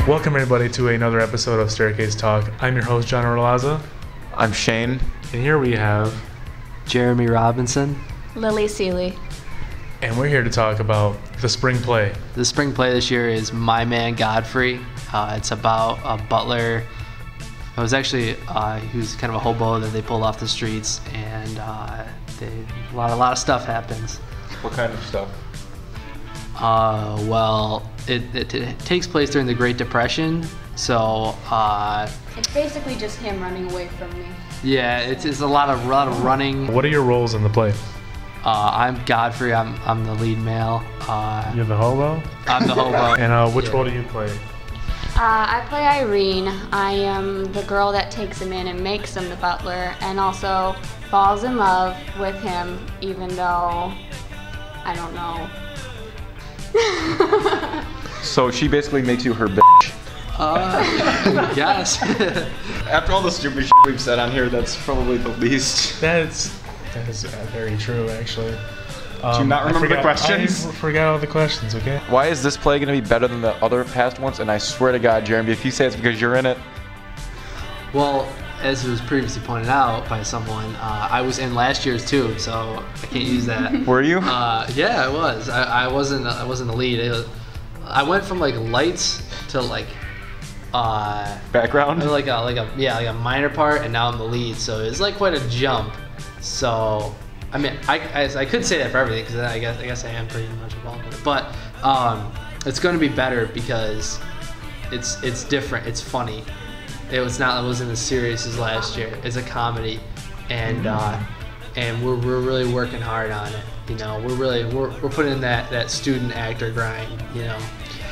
Welcome everybody to another episode of Staircase Talk. I'm your host, John Orlaza. I'm Shane. And here we have Jeremy Robinson. Lily Seeley. And we're here to talk about the spring play. The spring play this year is My Man Godfrey. It's about a butler. It was actually he was kind of a hobo that they pulled off the streets, and a lot of stuff happens. What kind of stuff? Well, it takes place during the Great Depression, so It's basically just him running away from me. yeah, it's a lot of running. What are your roles in the play? I'm Godfrey. I'm the lead male. You're the hobo? I'm the hobo. And which role do you play? I play Irene. I am the girl that takes him in and makes him the butler, and also falls in love with him, even though I don't know. So she basically makes you her bitch. Yes. After all the stupid shit we've said on here, that's probably the least. That is very true, actually. Do you not remember the questions? I forgot all the questions, okay? Why is this play going to be better than the other past ones? And I swear to God, Jeremy, if you say it's because you're in it. Well, as it was previously pointed out by someone, I was in last year's too, so I can't use that. Were you? Yeah, I was. I wasn't the lead. I went from like lights to like Background? like a minor part, and now I'm the lead. So it's like quite a jump. So I mean, I could say that for everything, because I guess I am pretty much involved in it. But it's going to be better because it's different. It's funny. It wasn't as serious as last year. It's a comedy, and we're really working hard on it. You know, we're putting in that student actor grind. You know,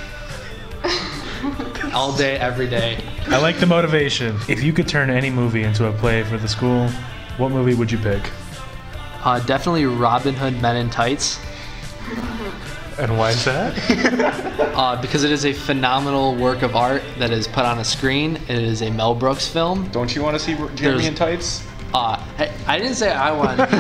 all day, every day. I like the motivation. If you could turn any movie into a play for the school, what movie would you pick? Definitely Robin Hood Men in Tights. And why is that? Because it is a phenomenal work of art that is put on a screen. It is a Mel Brooks film. Don't you want to see Jeremy in tights? I didn't say I wanted to.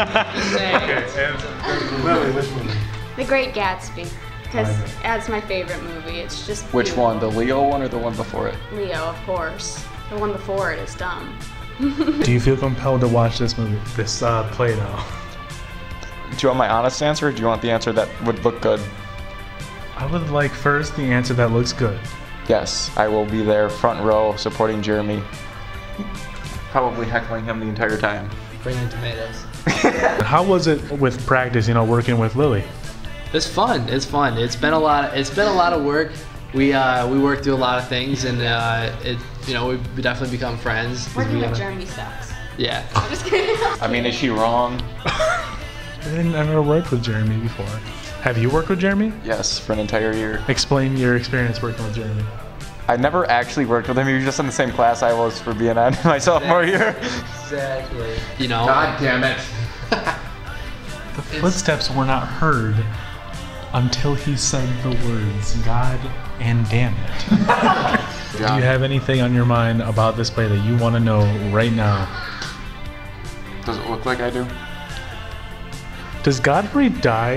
Lily, which movie? The Great Gatsby, because that's my favorite movie. It's just Which beautiful. one? The Leo one or the one before it? Leo, of course. The one before it is dumb. Do you feel compelled to watch this movie, this play now? Do you want my honest answer, or do you want the answer that would look good? I would like first the answer that looks good. Yes, I will be there front row supporting Jeremy. Probably heckling him the entire time. Bring in tomatoes. How was it with practice, working with Lily? It's fun. It's fun. It's been a lot of work. We worked through a lot of things, and we've definitely become friends. Working with Jeremy sucks. Yeah. I'm just kidding. I mean, is she wrong? I never worked with Jeremy before. Have you worked with Jeremy? Yes, for an entire year. Explain your experience working with Jeremy. I never actually worked with him. He was just in the same class I was for BNN my sophomore year. Exactly. You know. God damn it. The footsteps were not heard until he said the words God and damn it. Do you have anything on your mind about this play that you want to know right now? Does it look like I do? Does Godfrey die?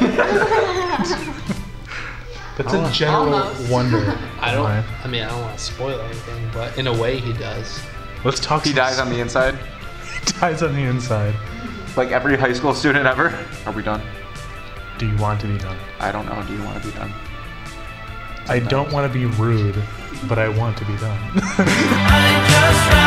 That's a general Almost. wonder. I don't want to spoil anything, but in a way he does. Let's talk. He dies on the inside? He dies on the inside. Like every high school student ever? Are we done? Do you want to be done? I don't know. Do you want to be done? I don't want to be rude, but I want to be done. I just